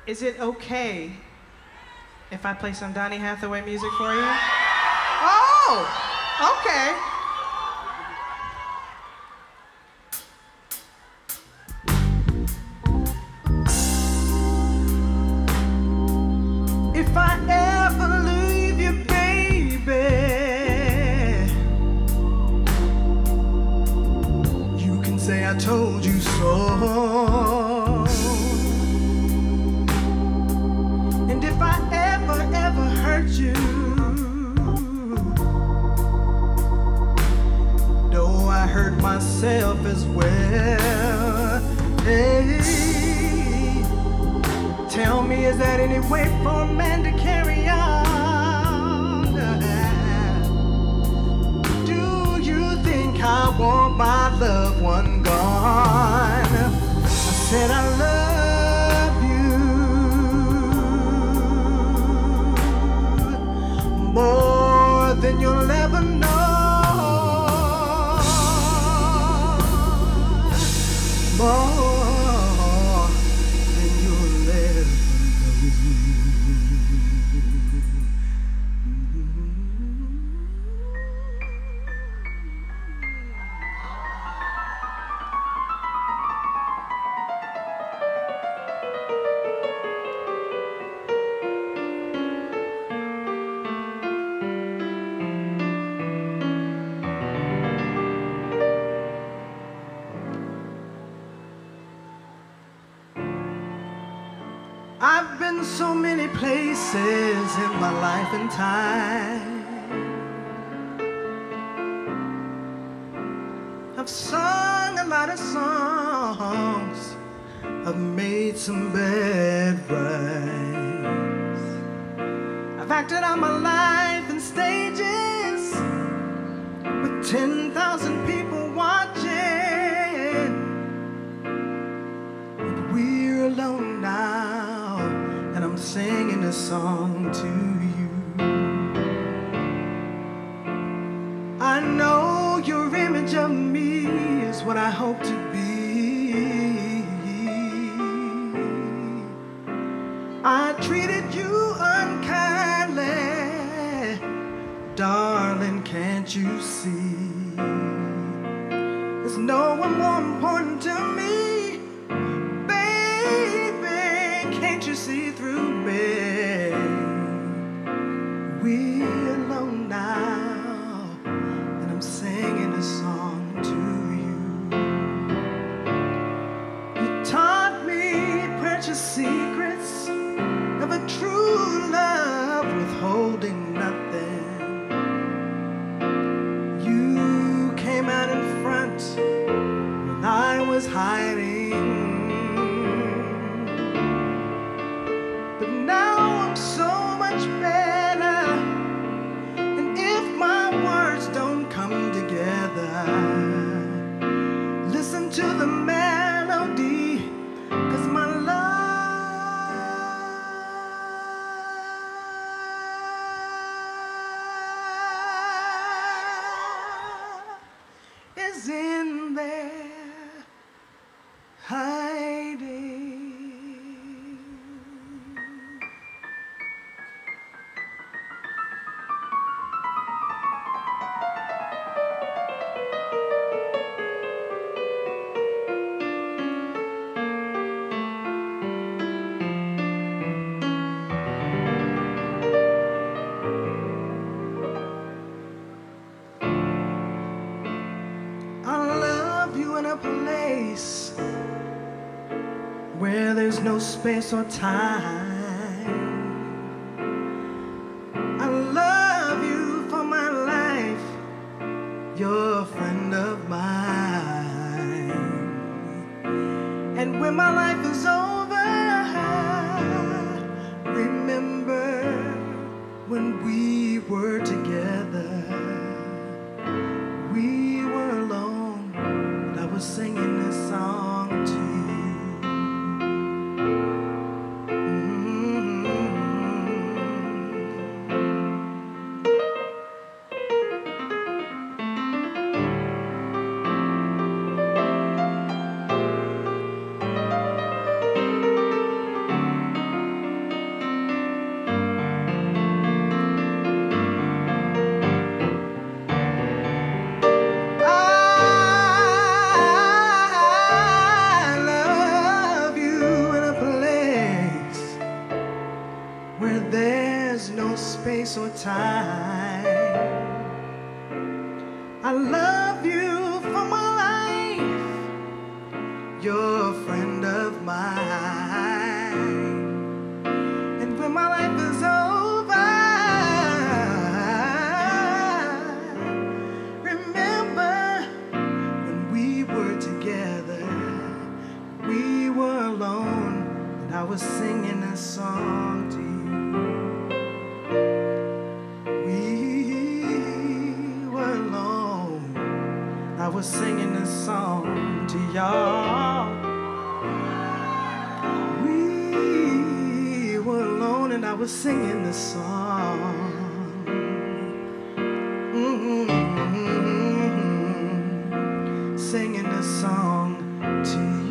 Is it okay if I play some Donny Hathaway music for you? Oh, okay. If I ever leave you, baby, you can say I told you so. And if I ever hurt you, though I hurt myself as well, hey, tell me, is that any way for a man to carry on? Do you think I want my loved one gone? I said I love you more than you'll ever know. More than you'll ever know. I've been so many places in my life and time. I've sung a lot of songs, I've made some bad rhymes. I've acted out my life in stages with 10,000 people watching. But we're alone now, and I'm singing this song to you. I know your image of me is what I hope to be. I treated you unkindly, darling, can't you see? There's no one more important to me, baby, can't you see through me? We're alone now, and I'm singing a song to you. You taught me precious secrets of a true love, withholding nothing. You came out in front when I was hiding. But now I'm so much better, and if my words don't come together, listen to the melody, 'cause my love is in there hiding. I love you in a place where there's no space or time. I love you for my life, you're a friend of mine. And when my life is over, remember when we were together. We were alone, but I was singing this song to you. space or time. I love you for my life. You're a friend of mine. And when my life is over, remember when we were together, we were alone, and I was singing a song to you. I was singing this song to y'all. We were alone and I was singing this song. Singing this song to you.